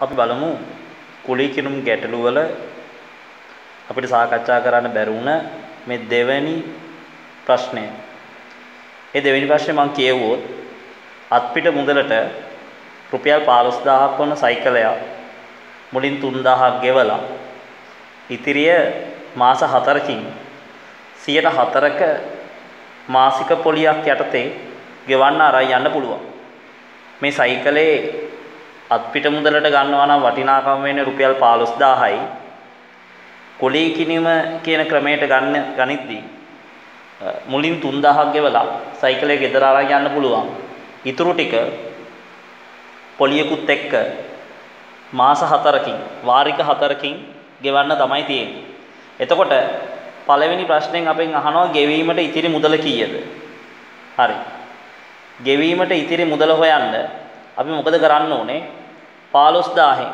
අපි බලමු කුලී කිනුම් ගැටළු වල අපිට සාකච්ඡා කරන්න බැරි වුණ මේ දෙවෙනි ප්‍රශ්නය. ඒ දෙවෙනි ප්‍රශ්නේ මම කියවුවොත් අත්පිට මුදලට රුපියල් 15000ක් වන සයිකලයක් මුලින් 3000ක් ගෙවලා ඉතිරිය මාස 4කින් 104ක මාසික පොලියක් යටතේ ගෙවන්න ආරයි යන්න පුළුවන්. මේ සයිකලේ අත්පිට මුදලට ගන්නවා නම් වටිනාකම වෙන්නේ රුපියල් 15000යි. කුලී කිනිම කියන ක්‍රමයට ගනිද්දී මුලින් 3000ක් ගෙවලා සයිකලේ ගෙදර ආරයි යන්න පුළුවන්. ඉතුරු ටික පොලියකුත් එක්ක මාස 4කින් වාරික 4කින් ගෙවන්න තමයි තියෙන්නේ. එතකොට පළවෙනි ප්‍රශ්නෙන් අපෙන් අහනවා ගෙවීමට ඉතිරි මුදල කීයද? හරි. ගෙවීමට ඉතිරි මුදල හොයන්න අපි මොකද කරන්න ඕනේ? 15000න්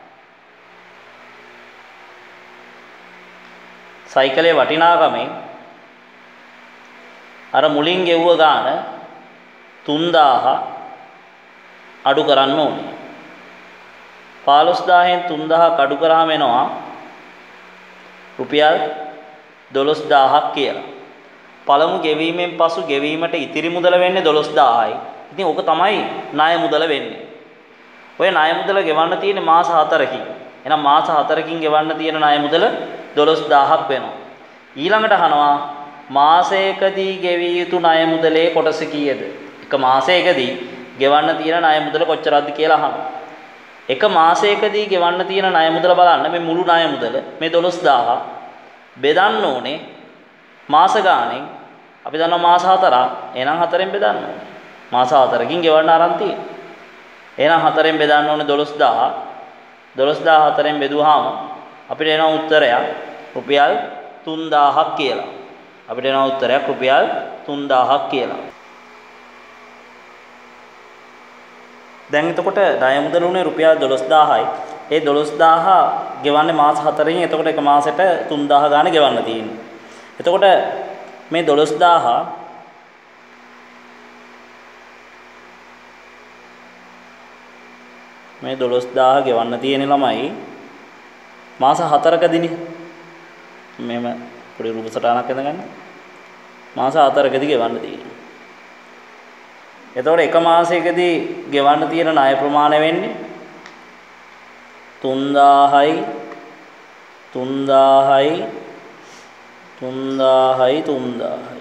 සයිකලේ වටිනාකමෙන් අර මුලින් ගෙවුව ගාන 3000 අඩු කරන්න ඕනේ. 15000න් 3000ක් අඩු කරාම එනවා රුපියල් 12000ක් කියලා. පළමු ගෙවීමෙන් පසු ගෙවීමට ඉතිරි මුදල වෙන්නේ 12000යි. ඉතින් ඕක තමයි ණය මුදල වෙන්නේ. ඔය ණය මුදල ගෙවන්න තියෙන්නේ මාස 4කින්. එහෙනම් මාස 4කින් ගෙවන්න තියෙන ණය මුදල 12000ක් වෙනවා. ඊළඟට අහනවා මාසයකදී ගෙවිය යුතු ණය මුදලේ කොටස කීයද? එක මාසයකදී ගෙවන්න තියෙන ණය මුදල කොච්චරද කියලා අහනවා. එක මාසයකදී ගෙවන්න තියෙන ණය මුදල බලන්න මේ මුළු ණය මුදල මේ 12000 බෙදන්න ඕනේ මාස ගානෙන්. අපි දන්නවා මාස 4ක්. එහෙනම් 4ෙන් බෙදන්න ඕනේ. මාස 4කින් ගෙවන්න ආරන් තියෙන්නේ. එහෙනම් 4ෙන් බෙදන්න ඕනේ 12000. 12000 4ෙන් බෙදුවාම අපිට එන උත්තරයක් රුපියල් 3000ක් කියලා. අපිට එන උත්තරයක් රුපියල් 3000ක් කියලා. දැන් එතකොට ණය මුදල උනේ රුපියල් 12000යි. ඒ 12000 ගෙවන්නේ මාස 4කින්. එතකොට එක මාසෙට 3000 ගාන ගෙවන්න තියෙනවා. එතකොට මේ 12000 මේ 12000 ගෙවන්න තියෙන ළමයි මාස 4කදීනේ. මෙහෙම පොඩි රූප සටහනක් හදගන්න. මාස 4කදී ගෙවන්න තියෙනවා. එතකොට එක මාසයකදී ගෙවන්න තියෙන ණය ප්‍රමාණය වෙන්නේ 3000යි 3000යි 3000යි 3000යි.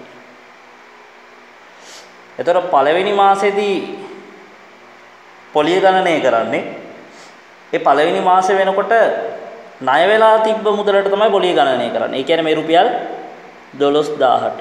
එතකොට පළවෙනි මාසෙදී පොලිය ගණනය කරන්නේ ඒ පළවෙනි මාසෙ වෙනකොට ණය වෙලා තිබ්බ මුදලට තමයි පොලිය ගණනය කරන්නේ. ඒ කියන්නේ මේ රුපියල් 12000ට.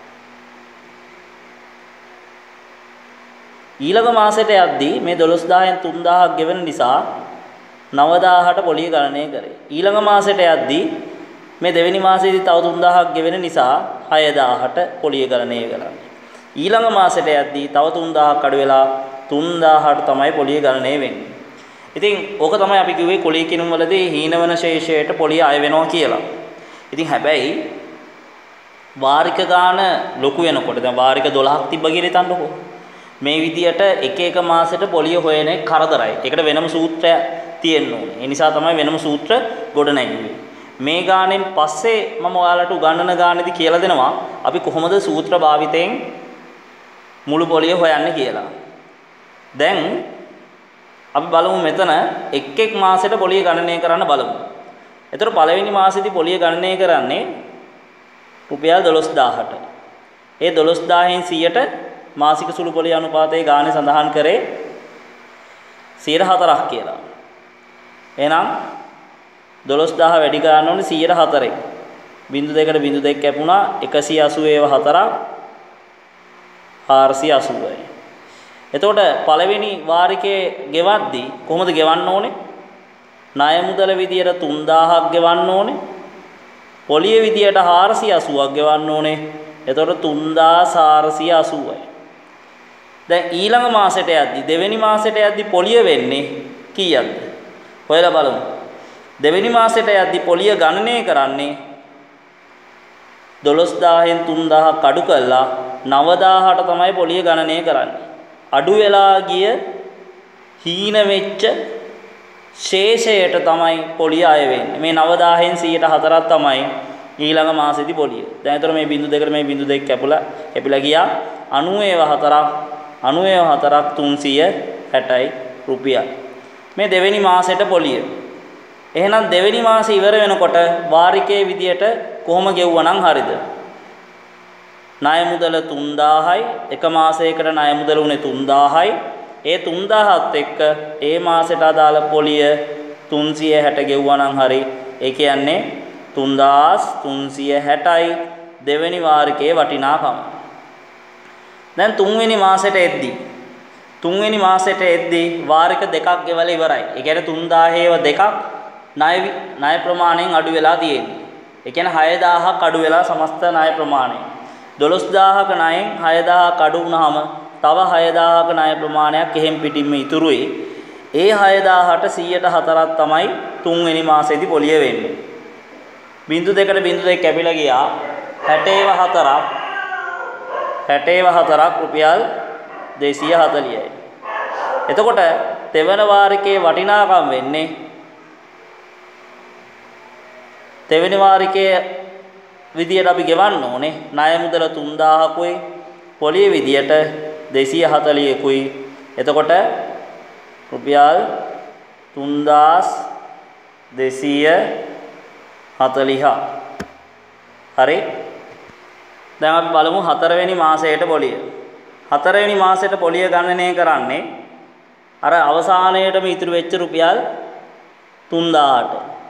ඊළඟ මාසෙට යද්දී මේ 12000න් 3000ක් ගෙවෙන නිසා 9000ට පොලිය ගණනය කරේ. ඊළඟ මාසෙට යද්දී මේ දෙවෙනි මාසෙදී තව 3000ක් ගෙවෙන නිසා 6000ට පොලිය ගණනය කරන්නේ. ඊළඟ මාසෙට යද්දී තව 3000ක් අඩු වෙලා 3000ට තමයි පොලිය ගණනය වෙන්නේ. ඉතින් ඕක තමයි අපි කිව්වේ කුලී කිනුම් වලදී හීනවන ශේෂයට පොලිය අය වෙනවා කියලා. ඉතින් හැබැයි වාරික ගාන ලොකු වෙනකොට දැන් වාරික 12ක් තිබ්බ කියලා හිතන්නකෝ. මේ විදියට එක එක මාසෙට පොලිය හොයන එක කරදරයි. ඒකට වෙනම සූත්‍රයක් තියෙන්න ඕනේ. ඒ නිසා තමයි වෙනම සූත්‍ර ගොඩ නැගුවේ. මේ ගානෙන් පස්සේ මම ඔයාලට උගන්වන ගානේදී කියලා දෙනවා අපි කොහොමද සූත්‍ර භාවිතයෙන් මුළු පොලිය හොයන්නේ කියලා. දැන් අපි බලමු මෙතන එක් එක් මාසෙට පොලිය ගණනය කරන්න බලමු. එතකොට පළවෙනි මාසෙදී පොලිය ගණනය කරන්නේ රුපියල් 12000ට. ඒ 12000න් 100ට මාසික සුළු පොලිය අනුපාතයේ ගානේ සඳහන් කරේ 104ක් කියලා. එහෙනම් 12000 වැඩි කරන්න ඕනේ 104යි. 0.2 කැපුණා 180 ඒවා 4ක් 480යි. එතකොට පළවෙනි වාරිකයේ ගෙවද්දී කොහොමද ගෙවන්න ඕනේ? ණය මුදල විදියට 3000ක් ගෙවන්න ඕනේ. පොලිය විදියට 480ක් ගෙවන්න ඕනේ. එතකොට 3480යි. දැන් ඊළඟ මාසෙට යද්දී දෙවෙනි මාසෙට යද්දී පොලිය වෙන්නේ කීයක්ද? හොයලා බලමු. දෙවෙනි මාසෙට යද්දී පොලිය ගණනය කරන්නේ 12000න් 3000ක් අඩු කළා 9000ට තමයි පොලිය ගණනය කරන්නේ. අඩු වෙලා ගිය හීන වෙච්ච ශේෂයට තමයි පොලිය අය වෙන්නේ. මේ 9000න් 104ක් තමයි ඊළඟ මාසෙදි පොලිය. දැන් ඒතර මේ බිංදු දෙකට මේ බිංදු දෙක කැපිලා ගියා 94ක් 360යි රුපියල්. මේ දෙවෙනි මාසෙට පොලිය. එහෙනම් දෙවෙනි මාසෙ ඉවර වෙනකොට වාරිකයේ විදියට කොහොම ගෙවුවා නම් හරියද? ණය මුදල 3000යි එක මාසයකට ණය මුදල උනේ 3000යි. ඒ 3000ත් එක්ක ඒ මාසෙට අදාළ පොලිය 360 ගෙවුවා නම් හරි. ඒ කියන්නේ 3360යි දෙවෙනි වාරිකයේ වටිනාකම. දැන් තුන්වෙනි මාසෙට එද්දී වාරික දෙකක් ගෙවලා ඉවරයි. ඒ කියන්නේ 3000ේව දෙකක් ණය ප්‍රමාණයෙන් අඩු වෙලා තියෙන්නේ. ඒ කියන්නේ 6000ක් අඩු වෙලා සමස්ත ණය ප්‍රමාණය. 12000ක ණයෙන් 6000ක් අඩු වුණාම තව 6000ක ණය ප්‍රමාණයක් එහෙම් පිටින්ම ඉතුරුයි. ඒ 6000ට 104ක් තමයි තුන්වෙනි මාසෙදි පොලිය වෙන්නේ. බිංදු දෙකට බිංදු දෙක කැපිලා ගියා 64ක් රුපියල් 240යි. එතකොට තෙවන වාරිකයේ වටිනාකම වෙන්නේ තෙවෙනි වාරිකයේ විදියට අපි ගෙවන්න ඕනේ ණය මුදල 3000කුයි පොලිය විදියට 240කුයි. එතකොට රුපියල් 3240. හරි. දැන් අපි බලමු හතරවෙනි මාසයට පොලිය. හතරවෙනි මාසයට පොලිය ගණනය කරන්නේ අර අවසානයේටම ඉතුරු වෙච්ච රුපියල් 3000ට.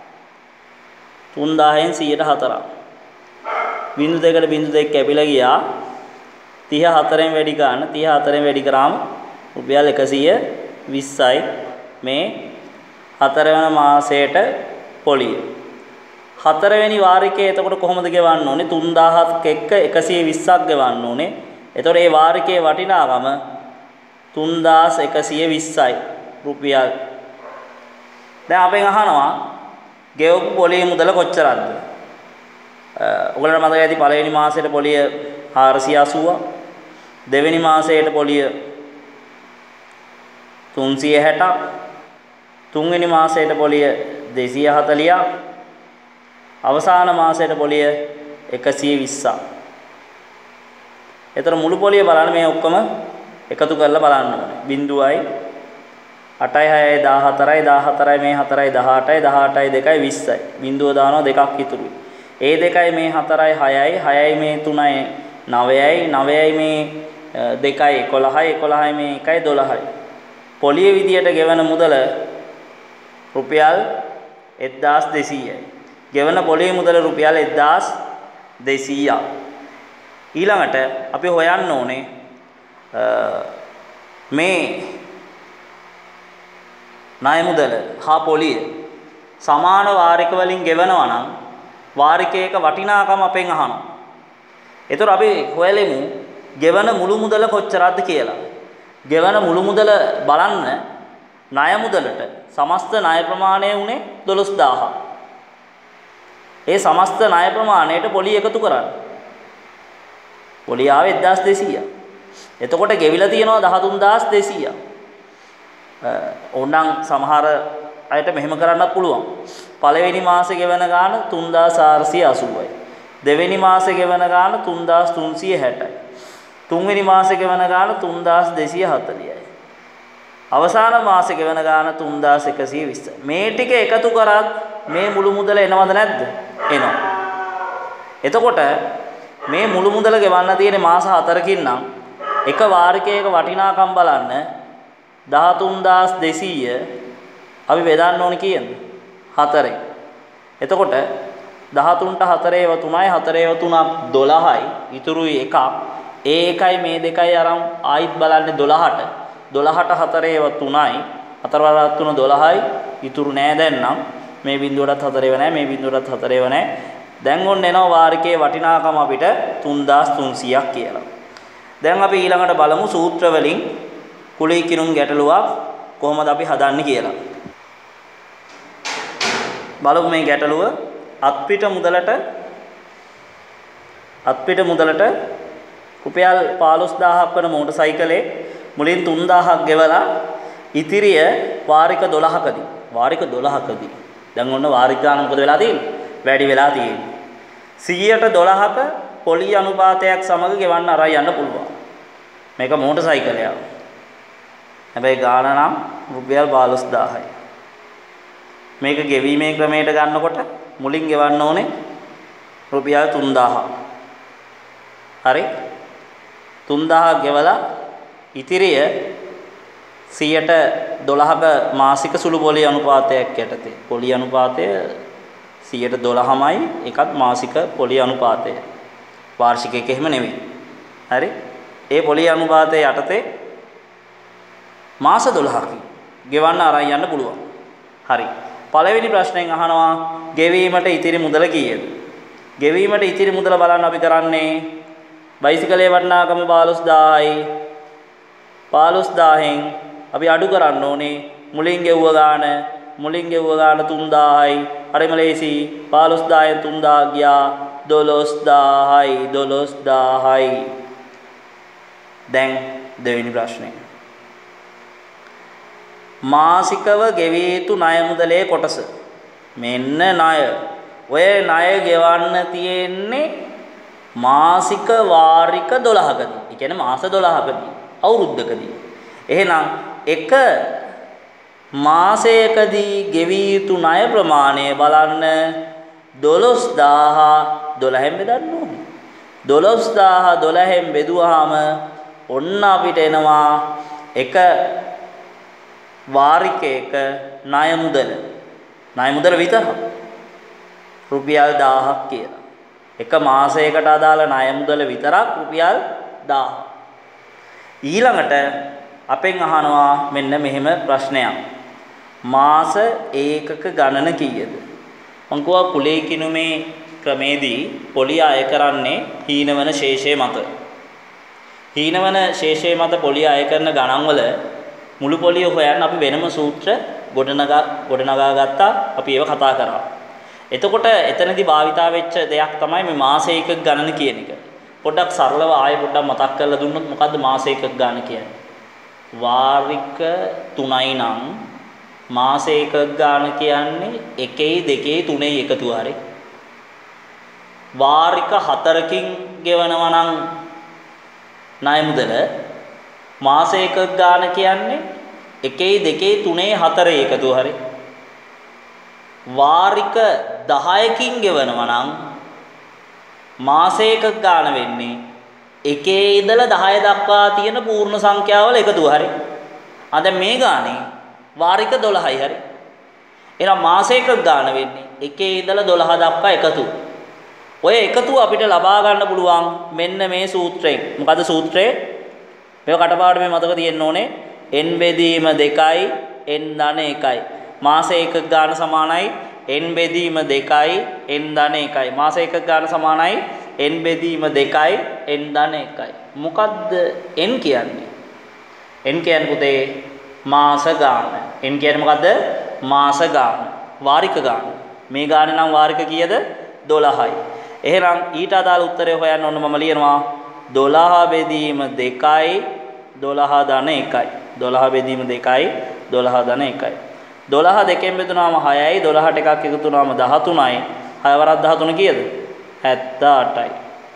3000න් 104ක්. බිංදු දෙකට බිංදු දෙක කැපිලා ගියා 34න් වැඩි ගන්න 34න් වැඩි කරාම රුපියල් 120යි මේ හතරවෙනි මාසයට පොලිය. හතරවෙනි වාරිකයේ එතකොට කොහොමද ගෙවන්න ඕනේ? 3000ක් එක්ක 120ක් ගෙවන්න ඕනේ. එතකොට මේ වාරිකයේ වටිනාකම 3120යි රුපියල්. දැන් අපෙන් අහනවා ගෙවපු පොලිය මුදල කොච්චරද? ඔයගොල්ලන්ට මතක ඇති පළවෙනි මාසයේ පොලිය 480ක්. දෙවෙනි මාසයේ පොලිය 360ක්. තුන්වෙනි මාසයේ පොලිය 240ක්. අවසාන මාසයේ පොලිය 120ක්. ඒතර මුළු පොලිය බලන්න මේ ඔක්කොම එකතු කරලා බලන්න ඕනේ. බිංදුවයි 8යි 6යි 14යි 14යි මේ 4යි 18යි 18යි 2යි 20යි. බිංදුව දානවා දෙකක් ඉතුරුයි. ඒ දෙකයි මේ 4යි 6යි 6යි මේ 3යි 9යි 9යි මේ 2යි 11යි 11යි මේ 1යි 12යි. පොලිය විදියට ගෙවන මුදල රුපියල් 1200යි. ගෙවන පොලිය මුදල රුපියල් 1200ක්. ඊළඟට අපි හොයන්න ඕනේ මේ ණය මුදල හා පොලිය සමාන වාරික වලින් ගෙවනවා නම් වාරිකයක වටිනාකම අපෙන් අහනවා. ඒතර අපි හොයලෙමු ගෙවන මුළු මුදල කොච්චරද කියලා. ගෙවන මුළු මුදල බලන්න ණය මුදලට සමස්ත ණය ප්‍රමාණය උනේ 12000ක්. ඒ සමස්ත ණය ප්‍රමාණයට පොලිය එකතු කරන්න. පොලිය ආවේ 1200ක්. එතකොට ගෙවිලා තියෙනවා 13200ක්. ඕනනම් සමහර අයට මෙහෙම කරන්නත් පුළුවන්. පළවෙනි මාසේ ගෙවන ගාන 3480යි. දෙවෙනි මාසේ ගෙවන ගාන 3360යි. තුන්වෙනි මාසේ ගෙවන ගාන 3240යි. අවසාන මාසේ ගෙවන ගාන 3120යි. මේ ටික එකතු කරත් මේ මුළු මුදල එනවද නැද්ද? එනවා. එතකොට මේ මුළු මුදල ගෙවන්න තියෙන මාස 4කින් නම් එක වාරිකයක වටිනාකම් බලන්න 13200 අපි බෙදන්න ඕනේ කීයද? 4යි. එතකොට 13ට 4 ඒව 3යි 4 ඒව 3ක් 12යි ඉතුරුයි එකක්. ඒ එකයි මේ දෙකයි අරන් ආයිත් බලන්නේ 12ට. 12ට 4 ඒව 3යි 4 වරක් 3 12යි ඉතුරු නෑ දැන් නම් මේ බිඳුවටත් 4 ඒව නෑ මේ බිඳුවටත් 4 ඒව නෑ. දැන් ඔන්න එනවා වාරිකයේ වටිනාකම අපිට 3300ක් කියලා. දැන් අපි ඊළඟට බලමු සූත්‍ර වලින් කුලී කිනුම් ගැටලුවක් කොහොමද අපි හදන්නේ කියලා. බලමු මේ ගැටලුව අත්පිට මුදලට රුපියල් 15000ක් වන මෝටර් සයිකලේ මුලින් 3000ක් ගෙවලා ඉතිරිය වාරික 12කදී වාරික 12කදී. දැන් ඔන්න වාරික ගාන මොකද වෙලා තියෙන්නේ? වැඩි වෙලා තියෙන්නේ. 100ට 12ක පොලි අනුපාතයක් සමග ගෙවන්න අරන් යන්න පුළුවන්. මේක මෝටර් සයිකලයක්. හැබැයි ගාන නම් රුපියල් 15000යි. මේක ගෙවීමේ ක්‍රමයට ගන්නකොට මුලින් ගෙවන්න ඕනේ රුපියල් 3000. හරි? 3000 ගෙවලා ඉතිරිය 100ට 12ක මාසික සුළු පොලි අනුපාතයක් යටතේ. පොලි අනුපාතය 112මයි එකත් මාසික පොලි අනුපාතය. වාර්ෂික එක එහෙම නෙවෙයි. හරි? ඒ පොලි අනුපාතය යටතේ මාස 12කින් ගෙවන්න අරන් යන්න පුළුවන්. හරි. පළවෙනි ප්‍රශ්නයෙන් අහනවා ගෙවීමට ඉතිරි මුදල කීයද? ගෙවීමට ඉතිරි මුදල බලන්න අපි කරන්නේ බයිසිකලයේ වටිනාකම 15000යි. 15000න් අපි අඩු කරන්න ඕනේ මුලින් ගෙවුව ගාන 3000යි. හරිම ලේසි. 15000න් 3000 ගියා 12000යි. දැන් දෙවෙනි ප්‍රශ්නේ. මාසිකව ගෙවිය යුතු ණය මුදලේ කොටස. මෙන්න ණය. ඔය ණය ගෙවන්න තියෙන්නේ මාසික වාරික 12කදී. ඒ කියන්නේ මාස 12කදී. අවුරුද්දකදී. එහෙනම් එක මාසයකදී ගෙවිය යුතු ණය ප්‍රමාණය බලන්න 12000 12න් බෙදන්න ඕනේ. 12000 12න් බෙදුවාම ඔන්න අපිට එනවා එක වාරිකයක ණය මුදල. ණය මුදල විතරක් රුපියල් 1000ක් කියලා. එක මාසයකට අදාළ ණය මුදල විතරක් රුපියල් 1000. ඊළඟට අපෙන් අහනවා මෙන්න මෙහෙම ප්‍රශ්නයක්. මාස ඒකක ගණන කීයද? මං කියවා කුලේ කිනුමේ ක්‍රමේදී පොලිය අය කරන්නේ හීනවන ශේෂයේ මත. හීනවන ශේෂයේ මත පොලිය අය කරන ගණන් වල මුළු පොලිය හොයන්න අපි වෙනම සූත්‍ර ගොඩනගා ගත්තා. අපි ඒව කතා කරා. එතකොට එතනදී භාවිතා වෙච්ච දෙයක් තමයි මේ මාස ඒකක ගණන කියන එක. පොඩ්ඩක් සරලව ආයෙ පොඩ්ඩක් මතක් කරලා දුන්නොත් මොකද්ද මාස ඒකක ගණන කියන්නේ? වාරික 3යි නම් මාස ඒකක ගණන කියන්නේ 1යි 2යි 3යි එකතු හරි. වාරික 4කින් ගෙවනවා නම් ණය මුදල මාස ඒකක ගාන කියන්නේ 1යි 2යි 3යි 4යි එකතු හරි. වාරික 10කින් ගෙවනවා නම් මාස ඒකක ගාන වෙන්නේ 1 ඉඳලා 10 දක්වා තියෙන පූර්ණ සංඛ්‍යාවල එකතුව හරි. අද මේ ගානේ වාරික 12යි හරි. එහෙනම් මාස ඒකක ගාන වෙන්නේ 1 ඉඳලා 12 දක්වා එකතුව. ඔය එකතුව අපිට ලබා ගන්න පුළුවන් මෙන්න මේ සූත්‍රයෙන්. මොකද සූත්‍රය? මේක කටපාඩමේ මතක තියෙන්න ඕනේ. n බෙදීම 2යි n ධන 1යි. මාස ඒකක ගාන සමානයි n බෙදීම 2යි n ධන 1යි. මාස ඒකක ගාන සමානයි n බෙදීම 2යි n ධන 1යි. මොකද්ද n කියන්නේ? n කියන්නේ පුතේ මාස ගාන. n කියන්නේ මොකද්ද? මාස ගාන. වාරික ගාන. මේ ගානේ නම් වාරික කීයද? 12යි. එහෙනම් ඊට අදාළ උත්තරය හොයන්න ඕන මම ලියනවා 12 බෙදීම 2යි 12 ධන 1යි. 12 බෙදීම 2යි 12 ධන 1යි. 12 දෙකෙන් බෙදුනාම 6යි 12ට එකක් එකතු වුනාම 13යි. 6 වරක් 13 කීයද? 78යි.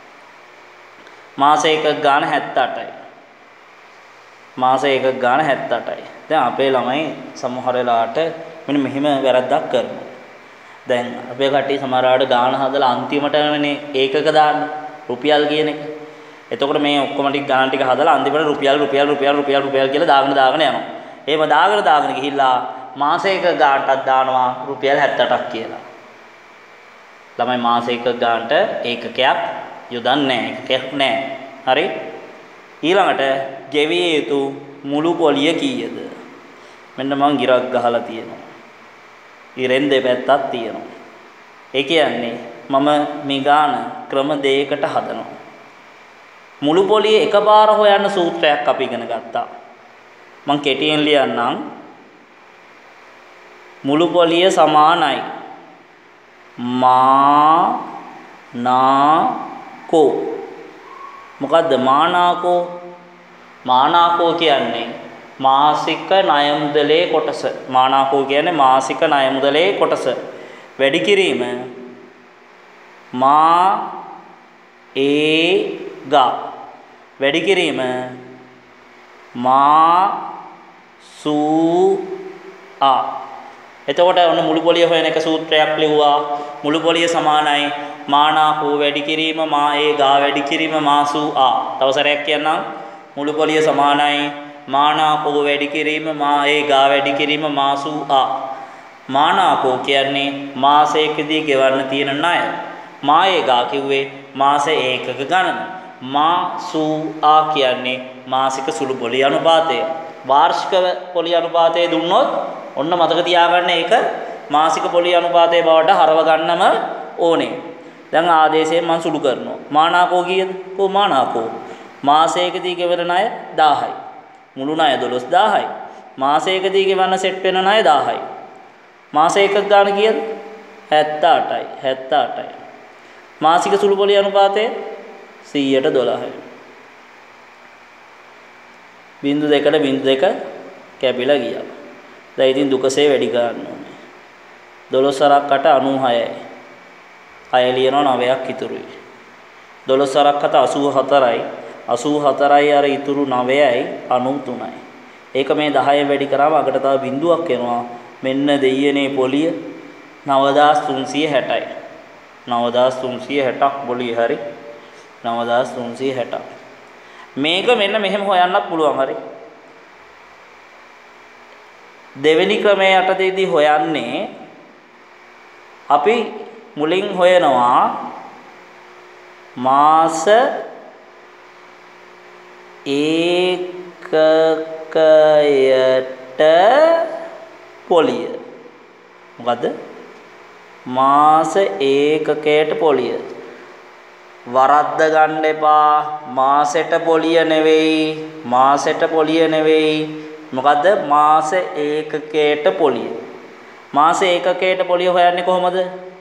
මාස ඒකක ගාන 78යි. මාස ඒකක ගාන 78යි. දැන් අපේ ළමයි සමහර වෙලාවට මෙන්න මෙහිම වැරද්දක් කරනවා. දැන් අපේ කට්ටිය සමහරවිට ගාන හදලා අන්තිමටනේ ඒකක දාන්න රුපියල් කියන එක. එතකොට මේ ඔක්කොම ටික ගාන ටික හදලා අන්තිමට රුපියල් කියලා දාගෙන යනවා. එහෙම දාගෙන ගිහිල්ලා මාසයක ගානටත් දානවා රුපියල් 78ක් කියලා. ළමයි මාසයක ගානට ඒකකයක් යොදන්නේ ඒකකයක් නැහැ. හරි? ඊළඟට ගෙවිය යුතු මුළු පොලිය කීයද? මෙන්න මම ගිරක් ගහලා තියෙනවා. ඉරෙන් දෙපැත්තක් තියෙනවා. ඒ කියන්නේ මම මේ ගාන ක්‍රම දෙකකට හදනවා. මුළු පොලිය එකපාර හොයන්න සූත්‍රයක් අපි ඉගෙන ගත්තා. මම කෙටියෙන් ලියන්නම්. මුළු පොලිය සමානයි මානාකෝ. මොකද්ද මානාකෝ? මානාකෝ කියන්නේ මාසික ණය මුදලේ කොටස. මානාකෝ කියන්නේ මාසික ණය මුදලේ කොටස. වැඩි කිරීම මා ඒ ගා. වැඩි කිරීම මා සූ ආ. එතකොට ඔන්න මුළු පොලිය හොයන එක සූත්‍රයක් ලිව්වා. මුළු පොලිය සමානයි මානාකෝ වැඩි කිරීම මා ඒ ගා වැඩි කිරීම මා සූ ආ. තව සැරයක් කියන්නම්. මුළු පොලිය සමානයි මානාකෝ වැඩි කිරීම මා ඒ ගා වැඩි කිරීම මා සූ ආ. මානාකෝ කියන්නේ මාසයකදී ගෙවන්න තියෙන ණය. මා ඒ ගා කිව්වේ මාස ඒකක ගණන. මා සූ ආ කියන්නේ මාසික සුළු පොලිය අනුපාතය. වාර්ෂික පොලිය අනුපාතය දුන්නොත් ඔන්න මතක තියාගන්න ඒක මාසික පොලිය අනුපාතයේ බවට හරව ගන්නම ඕනේ. දැන් ආදේශයෙන් මම සුළු කරනවා. මානාකෝ කීයද? කො මානාකෝ මාසයකදී ගෙවන ණය 1000යි. මුළු ණය 12000යි. මාසයකදී ගෙවන්න සෙට් වෙන ණය 1000යි. මාස එකක ගාන කීයද? 78යි. 78යි. මාසික සුළු පොලිය අනුපාතය 100ට 12යි. බිංදු දෙකට බිංදු දෙක කැපිලා ගියා. දැන් ඉතින් දුකසේ වැඩි කරන්න ඕනේ. 12 8 96යි. 6 ලියනවා 9ක් ඉතුරුයි. 12 8 84යි. 84යි අර ඉතුරු 9යි 93යි. ඒක මේ 10 වැඩි කරාම අකට තව බිංදුවක් එනවා. මෙන්න දෙයියනේ පොලිය 9360යි. 9360ක් පොලිය හරි. 9360ක්. මේක මෙන්න මෙහෙම හොයන්නත් පුළුවන් හරි. දෙවෙනි ක්‍රමයේ යටතේදී හොයන්නේ අපි මුලින් හොයනවා මාස ඒකකයට පොලිය. මොකද්ද? මාස ඒකකයට පොලිය. වරද්ද ගන්න එපා. මාසෙට පොලිය නෙවෙයි. මාසෙට පොලිය නෙවෙයි. මොකද්ද? මාස ඒකකයට පොලිය. මාස ඒකකයට පොලිය හොයන්නේ කොහොමද?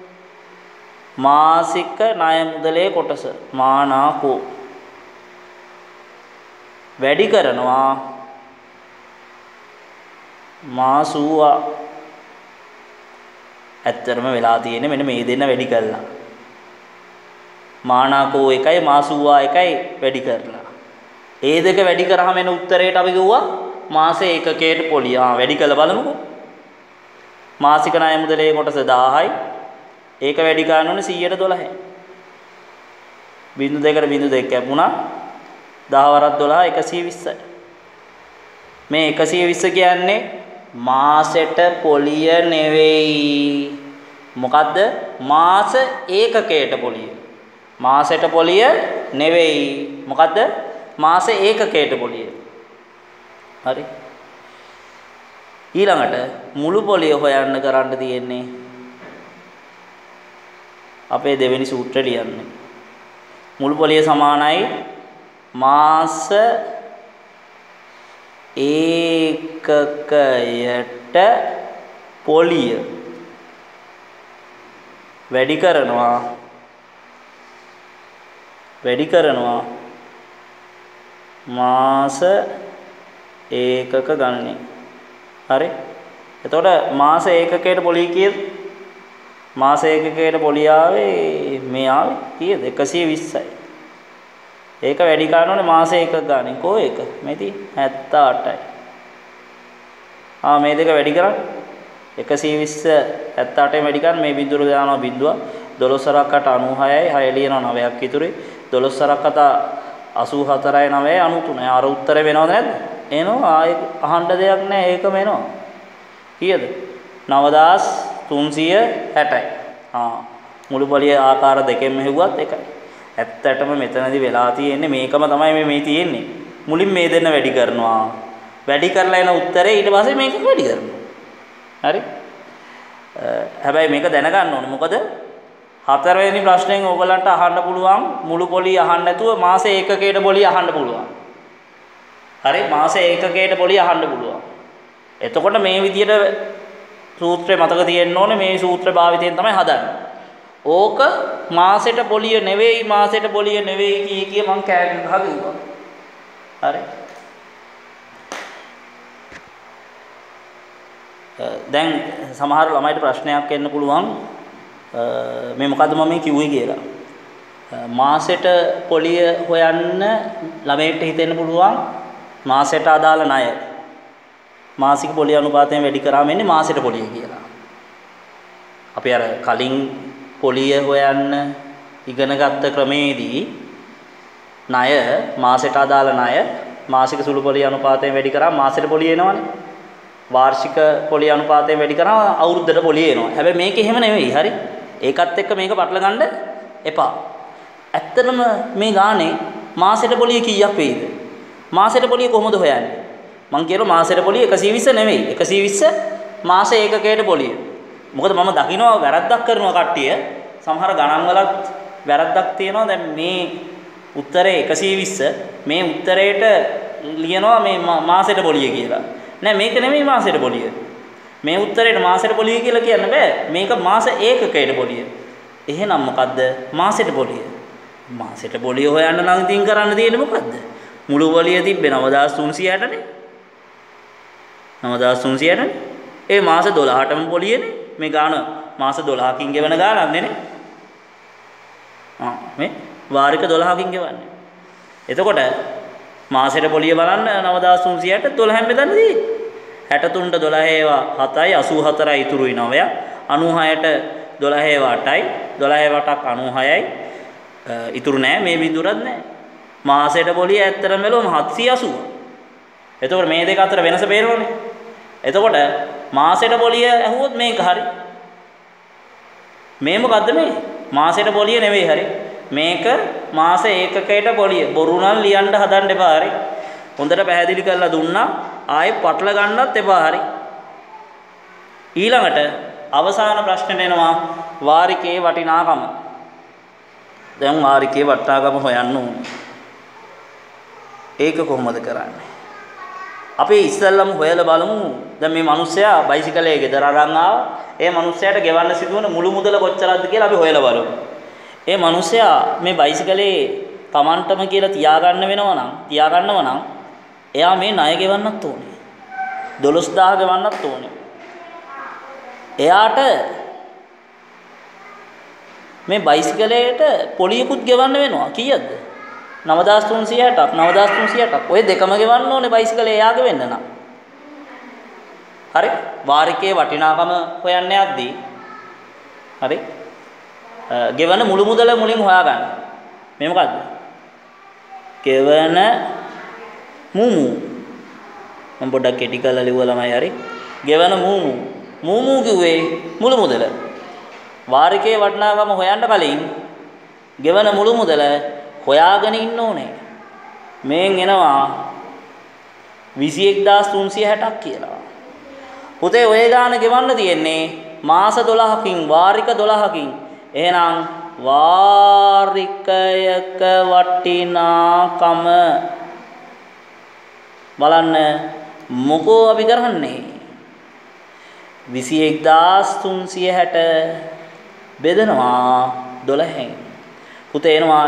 මාසික ණය මුදලේ කොටස මානාකෝ. වැඩි කරනවා මාසුවා. ඇත්තටම වෙලා තියෙන්නේ මෙන්න මේ දෙන්න වැඩි කළා. මානාකෝ එකයි මාසුවා එකයි වැඩි කරලා. ඒ දෙක වැඩි කරාම එන උත්තරේට අපි කිව්වා මාස ඒකකයට පොලිය. වැඩි කළ බලමුකෝ. මාසික ණය මුදලේ කොටස 1000යි. ඒක වැඩි කරන්න ඕනේ 100ට 12යි. බිංදු දෙකට බිංදු දෙක කැපුණා. 10 වරක් 12 120යි. මේ 120 කියන්නේ මාසෙට පොලිය නෙවෙයි. මොකද්ද? මාස ඒකකයට පොලිය. මාසෙට පොලිය නෙවෙයි. මොකද්ද? මාස ඒකකයට පොලිය. හරි. ඊළඟට මුළු පොලිය හොයන්න කරන්න තියෙන්නේ අපේ දෙවෙනි සූත්‍රය ලියන්න. මුළු පොලිය සමානයි මාස ඒකකයට පොලිය වැඩි කරනවා මාස ඒකක ගණනේ. හරි. එතකොට මාස ඒකකයට පොලිය කීයද? මාස ඒකකයට පොලිය ආවේ මේ ආවේ කීයද? 120යි. ඒක වැඩි කරන්න ඕනේ මාස එකක ගානේ. කෝ එක? මේ තියෙන්නේ 78යි. මේ දෙක වැඩි කරන්න. 120 78ෙන් වැඩි කරන්න මේ බිඳුර දානවා බිඳුව. 12 8 96යි 6 ලියනවා 9ක් ඉතුරුයි. 12 8 84යි 9යි 93යි. අර උත්තරේ වෙනවද නැද්ද? එනවා. ආයේ අහන්න දෙයක් නැහැ. ඒකම එනවා. කීයද? 9360යි. මුළු පොලිය ආකාර දෙකෙන් මෙහෙව්වත් එකයි. ඇත්තටම මෙතනදී වෙලා තියෙන්නේ මේකම තමයි මේ තියෙන්නේ. මුලින් මේ දෙන්න වැඩි කරනවා. වැඩි කරලා එන උත්තරේ ඊට පස්සේ මේක වැඩි කරනවා. හරි? හැබැයි මේක දැනගන්න ඕනේ. මොකද හතරවෙනි ප්‍රශ්නෙන් ඕගලන්ට අහන්න පුළුවන් මුළු පොලිය අහන්න නැතුව මාස ඒකකයට පොලිය අහන්න පුළුවන්. හරි? මාස ඒකකයට පොලිය අහන්න පුළුවන්. එතකොට මේ විදියට සූත්‍රය මතක තියෙන්න ඕනේ. මේ සූත්‍ර භාවිතයෙන් තමයි හදන්නේ. ඕක මාසෙට පොලිය නෙවෙයි මාසෙට පොලිය නෙවෙයි කිය මං කෑ ගහගිවා. හරි. දැන් සමහර ළමයිට ප්‍රශ්නයක් එන්න පුළුවන් මේ මොකද්ද මම මේ කිව්වේ කියලා. මාසෙට පොලිය හොයන්න ළමයිට හිතෙන්න පුළුවන් මාසෙට අදාළ ණය. මාසික පොලිය අනුපාතයෙන් වැඩි කරාම එන්නේ මාසෙට පොලිය කියලා. අපි අර කලින් පොලිය හොයන්න ඉගෙන ගත්ත ක්‍රමේදී ණය මාසෙට අදාළ ණය මාසික සුළු පොලිය අනුපාතයෙන් වැඩි කරාම මාසෙට පොලිය එනවනේ. වාර්ෂික පොලිය අනුපාතයෙන් වැඩි කරාම අවුරුද්දට පොලිය එනවා. හැබැයි මේක එහෙම නෙවෙයි. හරි. ඒකත් එක්ක මේක පටල ගන්න එපා. ඇත්තටම මේ ගානේ මාසෙට පොලිය කීයක් වෙයිද? මාසෙට පොලිය කොහොමද හොයන්නේ? මං කියනවා මාසෙට පොලිය 120 නෙවෙයි. 120 මාස ඒකකයට පොලිය. මොකද මම දකිනවා වැරද්දක් කරනවා කට්ටිය. සමහර ගණන් වලත් වැරද්දක් තියෙනවා. දැන් මේ උත්තරේ 120 මේ උත්තරේට ලියනවා මේ මාසෙට පොලිය කියලා. නෑ මේක නෙමෙයි මාසෙට පොලිය. මේ උත්තරේට මාසෙට පොලිය කියලා කියන්න බෑ. මේක මාස ඒකකයට පොලිය. එහෙනම් මොකද්ද මාසෙට පොලිය? මාසෙට පොලිය හොයන්න නම් ඉතින් කරන්න තියෙන්නේ මොකද්ද? මුළු පොලිය තිබ්බේ 9360නේ. 9360නේ. ඒ මාස 12ටම පොලියනේ. මේ ගාන මාස 12කින් ගෙවන ගානක් නේ. මේ වාරික 12කින් ගෙවන්නේ. එතකොට මාසෙට පොලිය බලන්න 9360ට 12න් බෙදන්න තියෙන්නේ. 63ට 12 ඒවා 7යි 84යි ඉතුරුයි 9ක්. 96ට 12 ඒවා 8යි 12 8ක් 96යි. ඉතුරු නෑ මේ බිඳුරක් නෑ. මාසෙට පොලිය ඇත්තටම බැලුවම 780. එතකොට මේ දෙක අතර වෙනස පේනවනේ. එතකොට මාසෙට පොලිය ඇහුවොත් මේක හරි. මේ මොකද්ද මේ? මාසෙට පොලිය නෙවෙයි හරි. මේක මාස ඒකකයට පොලිය. බොරු නම් ලියන්න හදන්න එපා හරි. හොඳට පැහැදිලි කරලා දුන්නා. ආයෙ පටල ගන්නත් එපා හරි. ඊළඟට අවසාන ප්‍රශ්නෙට එනවා වාරිකයේ වටිනාකම. දැන් වාරිකයේ වටිනාකම හොයන්න ඕනේ. ඒක කොහොමද කරන්නේ? අපි ඉස්සෙල්ලම හොයලා බලමු. දැන් මේ මිනිස්සයා බයිසිකලයේ ගෙදර අරන් ආවා. ඒ මිනිස්සයාට ගෙවන්න සිදුවන මුළු මුදල කොච්චරද කියලා අපි හොයලා බලමු. ඒ මිනිස්සයා මේ බයිසිකලේ Tamanටම කියලා තියාගන්නව නම් එයා මේ ණය ගෙවන්නත් ඕනේ. 12000 ගෙවන්නත් ඕනේ. එයාට මේ බයිසිකලයට පොලියකුත් ගෙවන්න වෙනවා. කීයද? 9360ක් 9360ක්. ඔය දෙකම ගෙවන්න ඕනේ බයිසිකලේ එයාගේ වෙන්න නම්. හරි? වාරිකයේ වටිනාකම හොයන්න යද්දී හරි? ගෙවන මුළු මුදල මුලින් හොයාගන්න. මේ මොකද්ද? ගෙවන මූමු. මම පොඩ්ඩක් කෙටි කරලා ලිව්වා ළමයි හරි. ගෙවන මූමු කිව්වේ මුළු මුදල. වාරිකයේ වටිනාකම හොයන්න කලින් ගෙවන මුළු මුදල හොයාගෙන ඉන්න ඕනේ. මේන් එනවා 21360ක් කියලා. පුතේ ඔය ගාන ගෙවන්න තියෙන්නේ මාස 12කින් වාරික 12කින්. එහෙනම් වාරිකයක වටිනාකම බලන්න මොකෝ අපි කරන්නේ 21360 බෙදනවා 12න්. පුතේ එනවා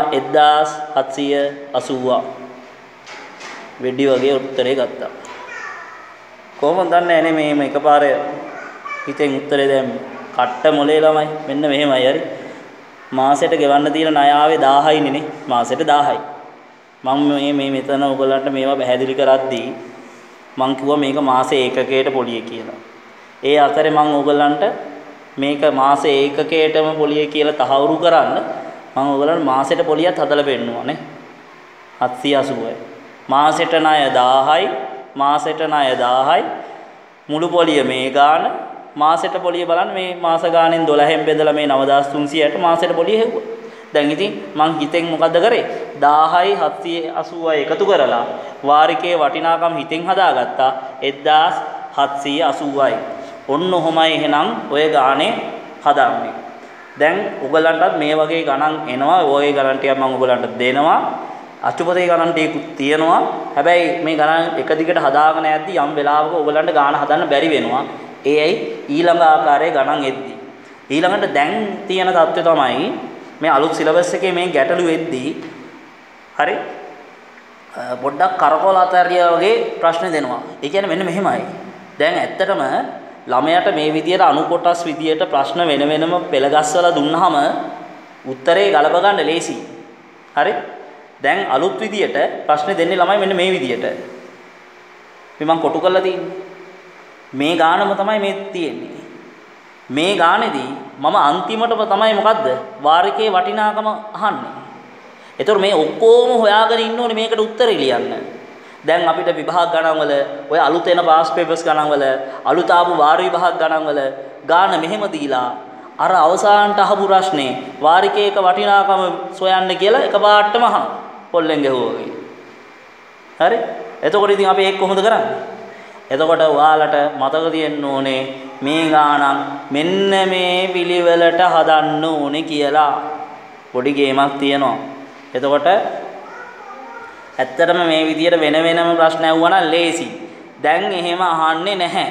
1780. වෙඩි වගේ උත්තරේ ගත්තා. කොහොමද දන්නේ නැහැ මේ එකපාරේ හිතෙන් උත්තරේ දැම්මේ. කට්ට මොලේ ළමයි මෙන්න මෙහෙමයි හරි. මාසෙට ගෙවන්න තියෙන ණය ආවේ 1000යිනේ නේ. මාසෙට 1000යි. මම මේ මෙතන ඔයගලන්ට මේවා පැහැදිලි කරද්දී මම කිව්වා මේක මාස ඒකකයට පොලිය කියලා. ඒ අතරේ මම ඔයගලන්ට මේක මාස ඒකකයටම පොලිය කියලා තහවුරු කරන්න මම ඔයගලන්ට මාසෙට පොලියත් හදලා පෙන්නනවා නේ. 780යි. මාසෙට ණය 1000යි. මාසෙට ණය 1000යි. මුළු පොලිය මේ ගාන මාසෙට පොලිය බලන්න මේ මාස ගානෙන් 12න් බෙදලා මේ 9360ට මාසෙට පොලිය හෙව්වා. දැන් ඉතින් මං හිතෙන් මොකද්ද කරේ? 1000යි 780යි එකතු කරලා වාරිකයේ වටිනාකම හිතෙන් හදාගත්තා 1780යි. ඔන්න ඔහොමයි එහෙනම් ඔය ගානේ හදාන්නේ. දැන් ඔයගලන්ටත් මේ වගේ ගණන් එනවා. ඔය ගණන් ටික මම ඔයගලන්ට දෙනවා. අච්චුපතේ ගණන් ටිකකුත් තියෙනවා. හැබැයි මේ ගණන් එක දිගට හදාගෙන යද්දි යම් වෙලාවක ඔයගලන්ට ගාන හදන්න බැරි වෙනවා. ඒයි ඊළඟ ආකාරයේ ගණන් එද්දි. ඊළඟට දැන් තියෙන தත්ත්වය තමයි මේ අලුත් සිලබස් එකේ මේ ගැටලු වෙද්දී හරි පොඩ්ඩක් කරකවල අතරියා වගේ ප්‍රශ්න දෙනවා. ඒ කියන්නේ මෙන්න මෙහෙමයි. දැන් ඇත්තටම ළමයාට මේ විදියට අණු කොටස් විදියට ප්‍රශ්න වෙන වෙනම පෙළ ගස්සලා දුන්නාම උත්තරේ ගලප ගන්න ලේසියි. හරි? දැන් අලුත් විදියට ප්‍රශ්න දෙන්නේ ළමයි මෙන්න මේ විදියට. මේ මම කොටු කරලා තියෙන්නේ. මේ ගානම තමයි මේ තියෙන්නේ. මේ ගානේදී මම අන්තිමටම තමයි මොකද්ද? වාරිකේ වටිනාකම අහන්නේ. ඒතර මේ ඔක්කොම හොයාගෙන ඉන්න ඕනේ මේකට උත්තරේ ලියන්න. දැන් අපිට විභාග ගණන් වල ඔය අලුත් එන පාස් පේපර්ස් ගණන් වල අලුත් ආපු වාර විභාග ගණන් වල ගාන මෙහෙම දීලා අර අවසානට අහපු ප්‍රශ්නේ වාරිකයක වටිනාකම සොයන්න කියලා එකපාරටම අහන පොල්ලෙන් ගහුවා වගේ. හරි? එතකොට ඉතින් අපි ඒක කොහොමද කරන්නේ? එතකොට ඔයාලට මතක තියෙන්න ඕනේ මේ ගානක් මෙන්න මේ පිළිවෙලට හදන්න ඕනේ කියලා පොඩි ගේමක් තියෙනවා. එතකොට ඇත්තටම මේ විදියට වෙන වෙනම ප්‍රශ්න ඇහුවා නම් ලේසි. දැන් එහෙම අහන්නේ නැහැ.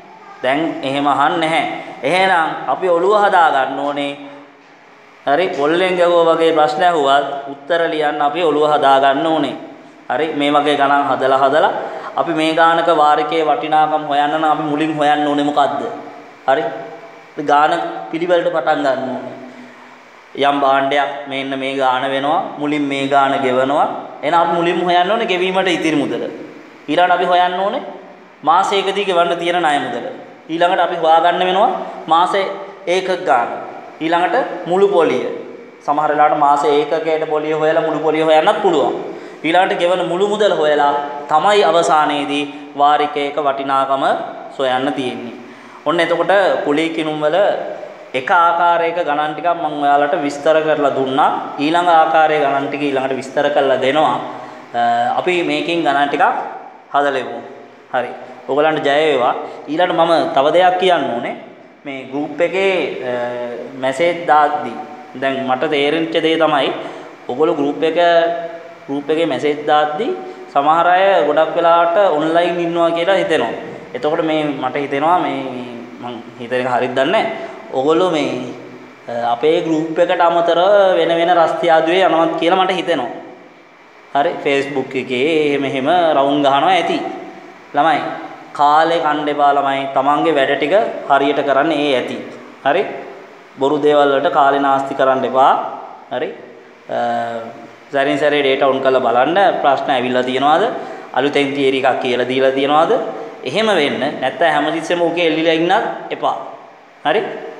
එහෙනම් අපි ඔළුව හදා ගන්න ඕනේ. හරි පොල්ලෙන් ගහුවා වගේ ප්‍රශ්න ඇහුවත් උත්තර ලියන්න අපි ඔළුව හදා ගන්න ඕනේ. හරි මේ වගේ ගණන් හදලා අපි මේ ගානක වාරිකයේ වටිනාකම් හොයන්න නම් අපි මුලින් හොයන්න ඕනේ මොකද්ද? හරි? ගාන පිළිවෙලට පටන් ගන්න ඕනේ. යම් භාණ්ඩයක් මෙන්න මේ ගාන වෙනවා මුලින් මේ ගාන ගෙවනවා එහෙනම් අපි මුලින්ම හොයන්න ඕනේ ගෙවීමට ඉතිරි මුදල ඊළඟට අපි හොයන්න ඕනේ මාසයකදී ගෙවන්න තියෙන ණය මුදල ඊළඟට අපි හොයාගන්න වෙනවා මාසේ ඒකක ගාන ඊළඟට මුළු පොලිය සමහර වෙලාවට මාසේ ඒකකයට පොලිය හොයලා මුළු පොලිය හොයන්නත් පුළුවන් ඊළඟට ගෙවන මුළු මුදල හොයලා තමයි අවසානයේදී වාරිකයක වටිනාකම සොයන්න තියෙන්නේ ඔන්න එතකොට කුලී කිනුම් වල එක ආකාරයක ගණන් ටිකක් මම ඔයාලට විස්තර කරලා දුන්නා ඊළඟ ආකාරයේ ගණන් ටික ඊළඟට විස්තර කරලා දෙනවා අපි මේකෙන් ගණන් ටිකක් හදලෙමු හරි ඔයගලන්ට ජය වේවා ඊළඟට මම තව දෙයක් කියන්න ඕනේ මේ ගෲප් එකේ මැසේජ් දාද්දී දැන් මට තේරෙච්ච දේ තමයි ඔයගොල්ලෝ ගෲප් එකේ මැසේජ් දාද්දී සමහර අය ගොඩක් වෙලාවට ඔන්ලයින් ඉන්නවා කියලා හිතෙනවා එතකොට මේ මට හිතෙනවා මේ මං හිතන එක හරියද දන්නේ නැහැ ඔගොල්ලෝ මේ අපේ ගෲප් එකට අමතර වෙන රස්තියාදුවේ යනවත් කියලා මට හිතෙනවා. හරි Facebook එකේ මෙහෙම රවුම් ගහනවා ඇති. ළමයි කාලේ කන්න එපා ළමයි. තමන්ගේ වැඩ ටික හරියට කරන්න ඇති. හරි? බොරු දේවල් වලට කාලේ නාස්ති කරන්න එපා. හරි? සැරින් සැරේ data on කරලා බලන්න ප්‍රශ්න ඇවිල්ලා තියෙනවද? අලුතෙන් තියරි එකක් කියලා දීලා තියෙනවද? එහෙම වෙන්න නැත්නම් හැමතිස්සෙම ඕකේ එල්ලිලා ඉන්නත් එපා. හරි?